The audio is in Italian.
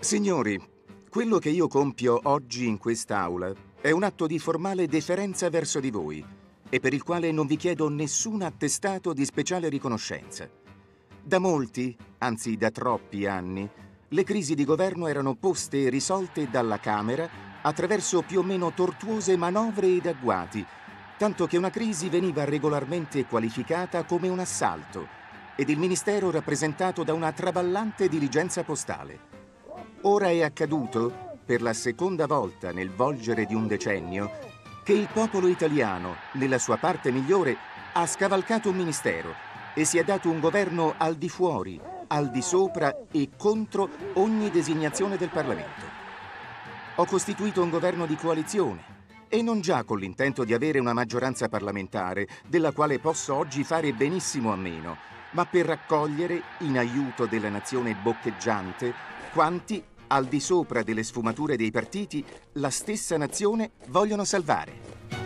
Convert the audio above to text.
Signori, quello che io compio oggi in quest'aula è un atto di formale deferenza verso di voi e per il quale non vi chiedo nessun attestato di speciale riconoscenza. Da molti, anzi da troppi anni, le crisi di governo erano poste e risolte dalla Camera attraverso più o meno tortuose manovre ed agguati, tanto che una crisi veniva regolarmente qualificata come un assalto ed il Ministero rappresentato da una traballante diligenza postale. Ora è accaduto, per la seconda volta nel volgere di un decennio, che il popolo italiano, nella sua parte migliore, ha scavalcato un ministero e si è dato un governo al di fuori, al di sopra e contro ogni designazione del Parlamento. Ho costituito un governo di coalizione e non già con l'intento di avere una maggioranza parlamentare, della quale posso oggi fare benissimo a meno, ma per raccogliere, in aiuto della nazione boccheggiante, quanti, al di sopra delle sfumature dei partiti, la stessa nazione vogliono salvare.